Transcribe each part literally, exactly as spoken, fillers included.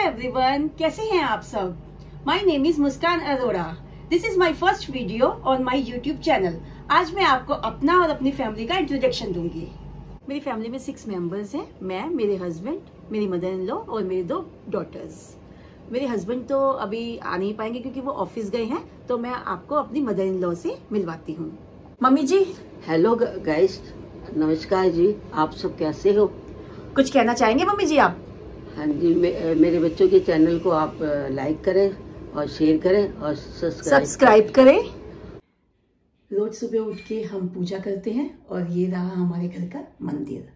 Everyone, कैसे हैं आप सब। My name is Muskan Arora. This is my first video on my YouTube channel. आज मैं आपको अपना और अपनी फैमिली का इंट्रोडक्शन दूंगी। मेरी फैमिली में सिक्स मेंबर्स हैं। मैं, मेरे हस्बैंड, मेरी मदर इन लॉ और मेरे दो डॉटर्स। मेरे हस्बैंड तो अभी आ नहीं पाएंगे क्योंकि वो ऑफिस गए हैं, तो मैं आपको अपनी मदर इन लॉ से मिलवाती हूँ। मम्मी जी। हेलो गाइस, नमस्कार जी। आप सब कैसे हो? कुछ कहना चाहेंगे मम्मी जी आप? हाँ जी, मे, मेरे बच्चों के चैनल को आप लाइक करें और शेयर करें और सब्सक्राइब करें। रोज सुबह उठ के हम पूजा करते हैं और ये रहा हमारे घर का मंदिर।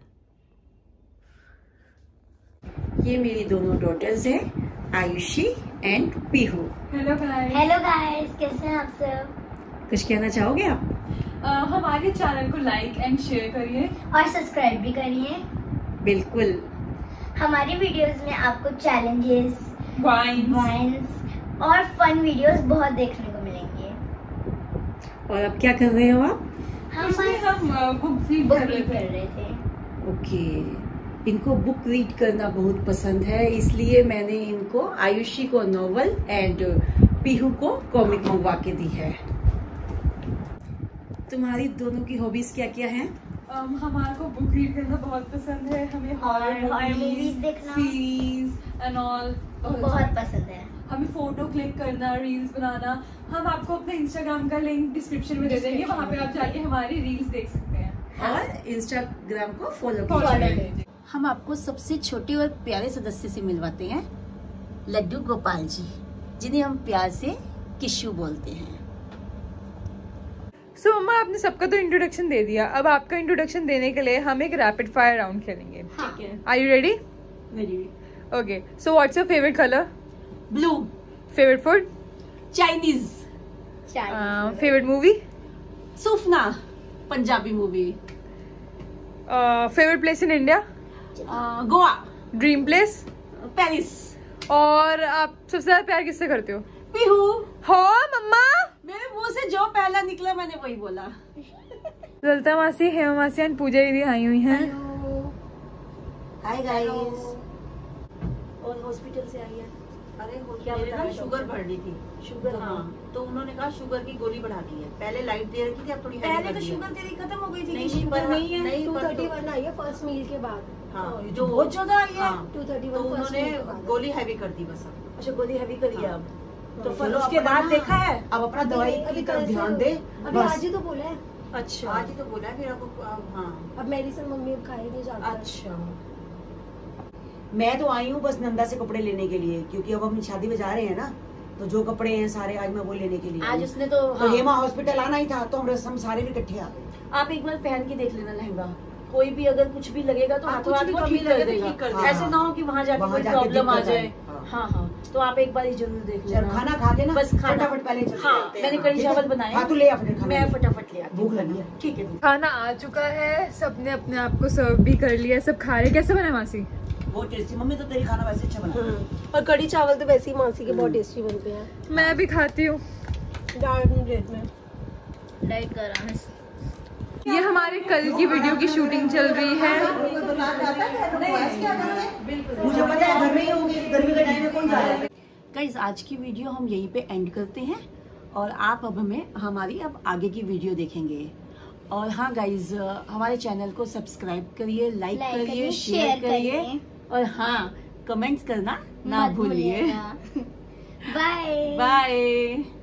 ये मेरी दोनों डॉटर्स हैं, Ayushi and Peehu. Hello guys. Hello guys, कैसे हैं आप सब? कुछ कहना चाहोगे आप? uh, हमारे चैनल को लाइक एंड शेयर करिए और सब्सक्राइब भी करिए। बिल्कुल। हमारी वीडियोस में आपको चैलेंजेस, वाइन्स वाइन्स और फन वीडियोस बहुत देखने को मिलेंगे। और अब क्या कर रहे हो आप? हम इसमें बस हम बुक रीड बुक कर रहे रीड कर थे। रहे थे। ओके। इनको बुक रीड करना बहुत पसंद है, इसलिए मैंने इनको आयुषी को नॉवल एंड पीहू को कॉमिक मंगवा के दी है। तुम्हारी दोनों की हॉबीज क्या क्या हैं? um, हमारे को बुक रीड करना बहुत पसंद है। हमें हॉरर हॉरर मूवीज देखना सीरीज एंड ऑल बहुत पसंद है। हमें फोटो क्लिक करना, रील्स बनाना। हम आपको अपने इंस्टाग्राम का लिंक डिस्क्रिप्शन में दे देंगे, वहाँ पे आप जाके हमारी रील्स देख सकते हैं और इंस्टाग्राम को फॉलो फॉलो कीजिए। कीजिए। हम आपको सबसे छोटे और प्यारे सदस्य से मिलवाते हैं, लड्डू गोपाल जी, जिन्हें हम प्यार से किशु बोलते हैं। सो so, मम्मा, आपने सबका तो इंट्रोडक्शन दे दिया। अब आपका इंट्रोडक्शन देने के लिए हम एक रैपिड फायर राउंड खेलेंगे। ठीक है। Are you ready? Very okay, so what's your favourite colour? Blue. Favourite food? Chinese. Favourite movie? Sufna, Punjabi movie. Favourite place in India? Goa. Dream place? Paris. और आप सबसे ज्यादा प्यार किससे करते हो? पीहू। हो मम्मा, मेरे मुंह से जो पहला निकला मैंने वही बोला। ललिता मासी, हेमा मासी एंड पूजा दीदी आई हुई हैं। Hi guys. और हॉस्पिटल से आई है। अरे क्या मेरे बता ना रहे शुगर बढ़ रही थी। शुगर? हाँ, तो उन्होंने कहा शुगर की गोली बढ़ा दी है। पहले लाइट दे रखी थी, अब थोड़ी हैवी पहले कर तो दी है। शुगर तेरी खत्म हो गई थी। नहीं, कि नहीं, शुगर पर- नहीं है। नहीं, टू पर थर्टी तो- वन आई है फर्स्ट मील के बाद। हाँ, जो बहुत ज्यादा आई है। हाँ, टू थर्टी तो वन फर्स्ट उन्होंने मील के बाद। गोली हैवी कर दी बस। अब अच्छा, गोली हैवी करी है अब। तो फिर चलो उसके अपना बाद ना- देखा है। अब अपना दवाई की तरफ ध्यान दे। अभी बस। आज ही तो बोला है। अच्छा। आज ही तो बोला है, फिर अब अब- हाँ। अब मेडिसिन मम्मी अब खाएगी ज्यादा। अच्छा। मैं तो आई हूँ बस नंदा से कपड़े लेने के लिए, क्योंकि अब हम शादी में जा रहे हैं ना, तो जो कपड़े हैं सारे आज मैं वो लेने के लिए। आज उसने तो तो हेमा हॉस्पिटल आना ही था, तो हम हम सारे भी इकट्ठे आ गए। आप एक बार पहन के देख लेना लहंगा। कोई भी अगर कुछ भी लगेगा तो हाँ, हाथों कुछ हाथ भी वो कमी ठीक लगे कर तो ठीक कर देगा। देगा। ऐसे ना हो कि वहाँ जाके वहाँ कोई जाके प्रॉब्लम आ दिक्कत जाए। आए। हाँ। हाँ हाँ, तो आप एक बार ही जरूर देख चल, लेना। खाना खा के ना बस खाना फटाफट पहले चलते हाँ, हैं। मैंने हाँ, कढ़ी ठीक है? चावल बनाए। हाँ, तू ले आ फिर खाना। मैं फटाफट ले आती हूँ। भूख लगी है। ठीक है। खाना आ चुका है, सबने अपने आप को सर्व भी कर लिया, सब खा रहे। कैसे बना मासी? बहुत टेस्टी। मम्मी तो तेरी खाना वैसे अच्छा बना। और कढ़ी चावल तो वैसे ही मासी के बहुत टेस्टी बनते हैं। मैं भी खाती हूँ। डाइट में डाइट कर रहा है। ये हमारे कल की वीडियो की शूटिंग चल रही है। मुझे पता है घर में ही होगी, गर्मी के टाइम में कौन जा रहा है। गाइस, आज की वीडियो हम यहीं पे एंड करते हैं और आप अब हमें हमारी अब आगे की वीडियो देखेंगे। और हाँ गाइस, हमारे चैनल को सब्सक्राइब करिए, लाइक लाइक करिए, करिए, शेयर शेयर करिए करिए। और हाँ, कमेंट्स करना ना मत भूलिए। भूलिएगा। Bye bye.